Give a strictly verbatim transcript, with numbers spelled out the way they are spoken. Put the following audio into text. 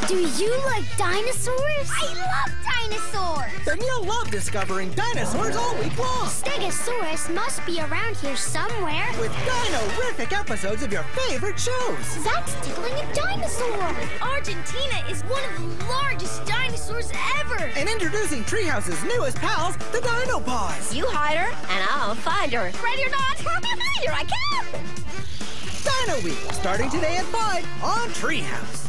Do you like dinosaurs? I love dinosaurs! Then you'll love discovering dinosaurs all week long. Stegosaurus must be around here somewhere. With dino-rific episodes of your favorite shows. That's tickling a dinosaur. Argentina is one of the largest dinosaurs ever. And introducing Treehouse's newest pals, the Dino Paws. You hide her, and I'll find her. Ready or not, here I come! Dino Week, starting today at five on Treehouse.